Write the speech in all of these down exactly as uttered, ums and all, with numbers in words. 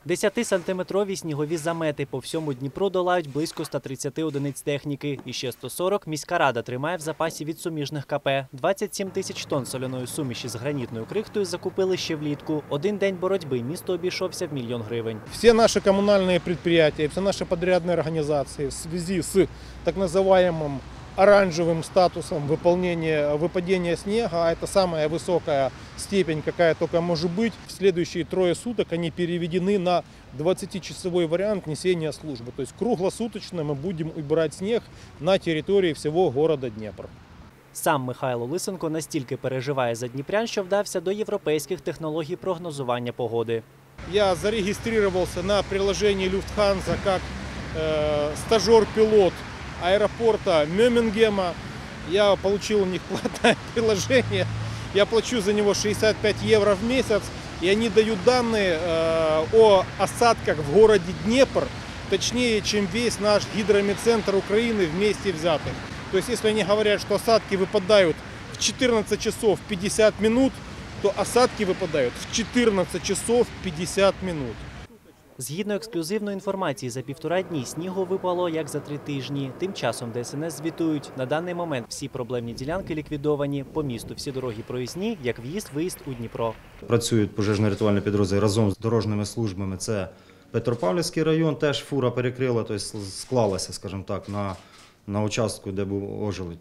десятисантиметрові снігові замети по всьому Дніпру долають близько ста тридцяти одиниць техніки. І ще сто сорок міська рада тримає в запасі від суміжних КП. двадцять сім тисяч тонн соляної суміші з гранітною крихтою закупили ще влітку. Один день боротьби місто обійшовся в мільйон гривень. Всі наші комунальні підприємства, всі наші підрядні організації в зв'язку з так називаємим оранжевым статусом выполнения выпадения снега, а это самая высокая степень, какая только может быть. В следующие трое суток они переведены на двадцатичасовой вариант несения службы. То есть круглосуточно мы будем убирать снег на территории всего города Днепр. Сам Михайло Лисенко настільки переживає за дніпрян, що вдався до європейських технологій прогнозування погоди. Я зарегистрировался на приложении Люфтханза как э, стажер-пилот аэропорта Мюмингема. Я получил у них платное приложение. Я плачу за него шестьдесят пять евро в месяц. И они дают данные э, о осадках в городе Днепр, точнее, чем весь наш гидромедцентр Украины вместе взятых. То есть, если они говорят, что осадки выпадают в четырнадцать часов пятьдесят минут, то осадки выпадают в четырнадцать часов пятьдесят минут. Згідно ексклюзивної інформації, за півтора дні снігу випало, як за три тижні. Тим часом ДСНС звітують, на даний момент всі проблемні ділянки ліквідовані. По місту всі дороги проїзні, як в'їзд-виїзд у Дніпро. Працюють пожежно-рятувальні підрозділи разом з дорожніми службами. Це Петропавлівський район, теж фура перекрила, тобто склалася, скажімо так, на, на участку, де був ожеледь.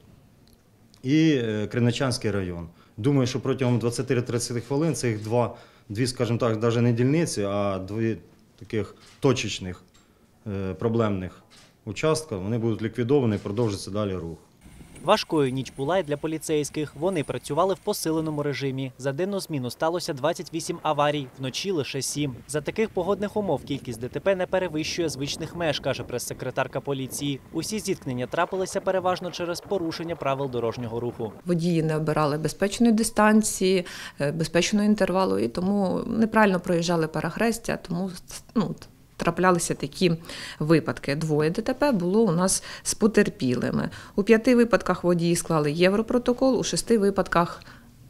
І Криничанський район. Думаю, що протягом двадцяти-тридцяти хвилин цих два, дві, скажімо так, навіть не дільниці, а дві таких точечних проблемних участків, вони будуть ліквідовані і продовжиться далі рух. Важкою ніч була й для поліцейських. Вони працювали в посиленому режимі. За денну зміну сталося двадцять вісім аварій, вночі лише сім. За таких погодних умов кількість ДТП не перевищує звичних меж, каже прес-секретарка поліції. Усі зіткнення трапилися переважно через порушення правил дорожнього руху. Водії не обирали безпечної дистанції, безпечного інтервалу і тому неправильно проїжджали перехрестя, тому ну, траплялися такі випадки. Двоє ДТП було у нас з потерпілими. У п'яти випадках водії склали європротокол, у шести випадках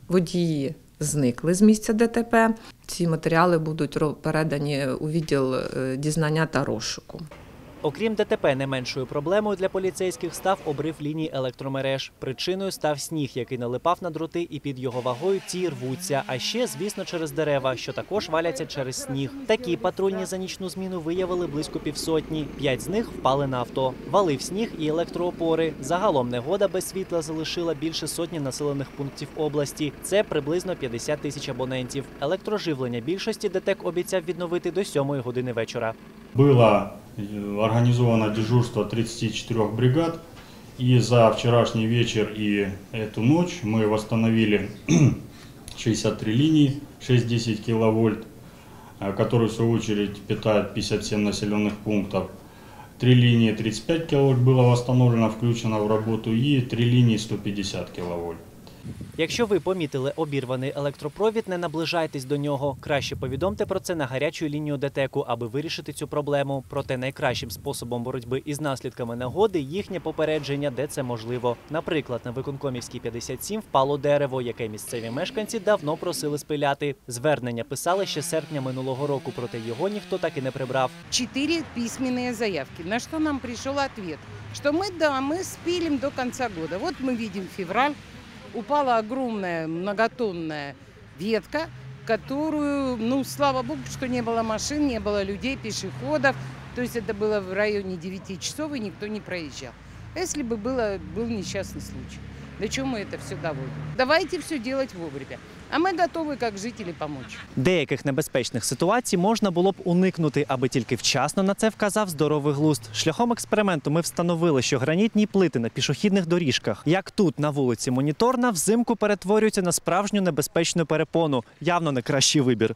водії зникли з місця ДТП. Ці матеріали будуть передані у відділ дізнання та розшуку. Окрім ДТП, не меншою проблемою для поліцейських став обрив ліній електромереж. Причиною став сніг, який налипав на дроти, і під його вагою ці рвуться. А ще, звісно, через дерева, що також валяться через сніг. Такі патрульні за нічну зміну виявили близько півсотні. П'ять з них впали на авто. Валив сніг і електроопори. Загалом негода без світла залишила більше сотні населених пунктів області. Це приблизно п'ятдесят тисяч абонентів. Електроживлення більшості ДТЕК обіцяв відновити до сьомої години вечора. Было организовано дежурство тридцати чотирьох бригад, и за вчерашний вечер и эту ночь мы восстановили шестьдесят три линии шесть-десять киловольт, которые в свою очередь питают пятьдесят семь населенных пунктов. Три линии тридцать пять киловольт было восстановлено, включено в работу, и три линии сто пятьдесят киловольт. Якщо ви помітили обірваний електропровід, не наближайтесь до нього. Краще повідомте про це на гарячу лінію ДТЕКу, аби вирішити цю проблему. Проте найкращим способом боротьби із наслідками негоди – їхнє попередження, де це можливо. Наприклад, на Виконкомівській п'ятдесят сім впало дерево, яке місцеві мешканці давно просили спиляти. Звернення писали ще серпня минулого року, проте його ніхто так і не прибрав. Чотири письменні заявки, на що нам прийшов відповідь, що ми, да, ми спилимо до кінця року. От ми бачимо февраль. Упала огромная многотонная ветка, которую, ну, слава богу, что не было машин, не было людей, пешеходов. То есть это было в районе девяти часов, и никто не проезжал. А если бы было, был несчастный случай? До чего мы это все доводим? Давайте все делать вовремя. А ми готові, як жителі, допомогти. Деяких небезпечних ситуацій можна було б уникнути, аби тільки вчасно на це вказав здоровий глузд. Шляхом експерименту ми встановили, що гранітні плити на пішохідних доріжках, як тут на вулиці Моніторна, взимку перетворюються на справжню небезпечну перепону. Явно не кращий вибір.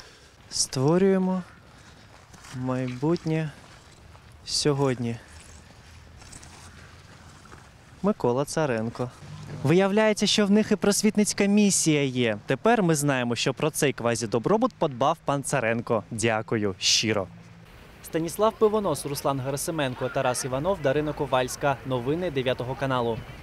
Створюємо майбутнє сьогодні. Микола Царенко. Виявляється, що в них і просвітницька місія є. Тепер ми знаємо, що про цей квазідобробут подбав пан Царенко. Дякую щиро. Станіслав Пивонос, Руслан Герасименко, Тарас Іванов, Дарина Ковальська. Новини дев'ятого каналу.